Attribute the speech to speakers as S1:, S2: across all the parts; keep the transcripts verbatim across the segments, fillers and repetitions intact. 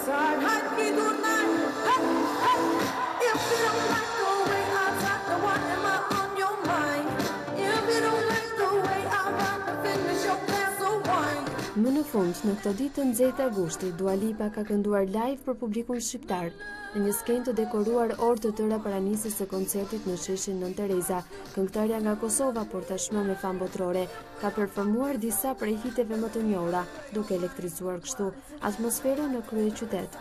S1: Më në fund, në këtë ditë të nxehtë agosti, Dua Lipa ka kënduar live për publikun shqiptar në një skenë të dekoruar orë të tëra paranisjes së koncertit në sheshin Nën Tereza. Këngëtarja nga Kosova, por tashmë me famë botërore, ka performuar disa prej hiteve më të njohura, duke elektrizuar kështu atmosferën në kryeqytet.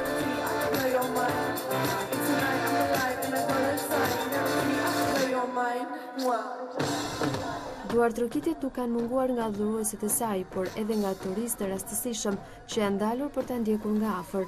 S1: Duart Rokitit nuk kanë munguar nga adhuruesit e saj, por edhe nga turistë rastësishëm që janë dalur për ta ndjekur nga afër.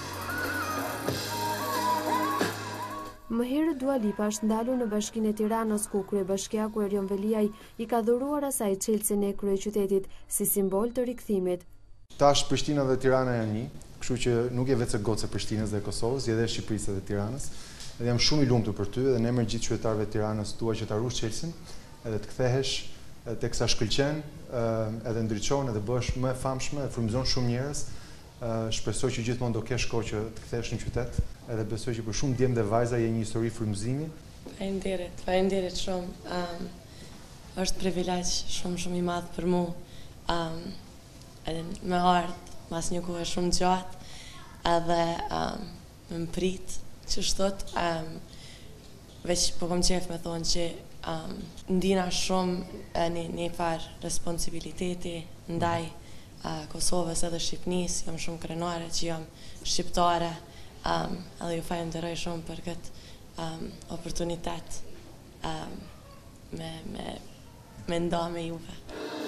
S1: Më herët Dua Lipa është ndalur në Bashkinë e Tiranës, ku kryebashkiaku Erion Veliaj i ka dhuruar asaj Çelsin e kryeqytetit si simbol të rikthimit.
S2: Tash Prishtina dhe Tirana janë një, kështu që nuk je vetëm gocë e Prishtinës dhe Kosovës, je edhe Shqipërisë dhe Tiranës. Dhe jam shumë i lumtur për ty dhe në emër gjithë qytetarëve të Tiranës dua që ta ruash Çelsin, edhe të kthehesh teksa shkëlqen, edhe ndriçon edhe bëhesh më e famshme, e frymëzon shumë njerëz. Shpresoj që gjithmonë do kesh kohë që të kthehesh në qytet, edhe besoj që për shumë djemë dhe vajza je një histori frymëzimi.
S3: Faleminderit, faleminderit shumë. Um, është privilegj shumë shumë i madh për mua. Um, edhe me ardh mas një kohë shumë gjatë, edhe um, më prit që shtot, um, veç po kom qef me thonë që um, ndina shumë një, një farë responsibiliteti ndaj uh, Kosovës edhe Shqipënisë. Jam shumë krenare që jam shqiptare, um, edhe ju falenderoj shumë për këtë um, oportunitet um, me, me, me nda me juve.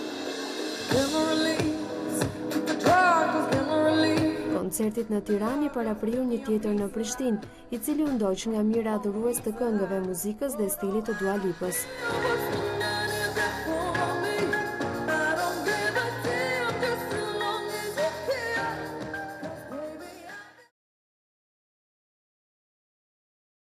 S1: Koncertit në Tiranë parapriu një tjetër në Prishtinë, i cili u ndoq nga mira adhurues të këngëve, muzikës dhe stilit të Dua Lipës.